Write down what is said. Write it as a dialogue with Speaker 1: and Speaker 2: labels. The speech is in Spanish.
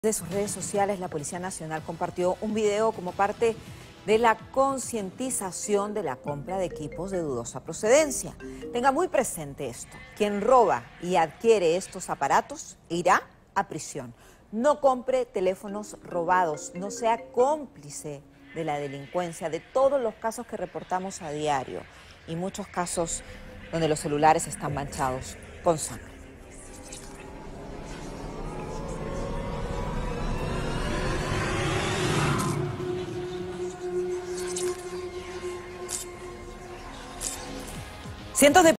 Speaker 1: De sus redes sociales, la Policía Nacional compartió un video como parte de la concientización de la compra de equipos de dudosa procedencia. Tenga muy presente esto: quien roba y adquiere estos aparatos irá a prisión. No compre teléfonos robados, no sea cómplice de la delincuencia, de todos los casos que reportamos a diario y muchos casos donde los celulares están manchados con sangre. Cientos de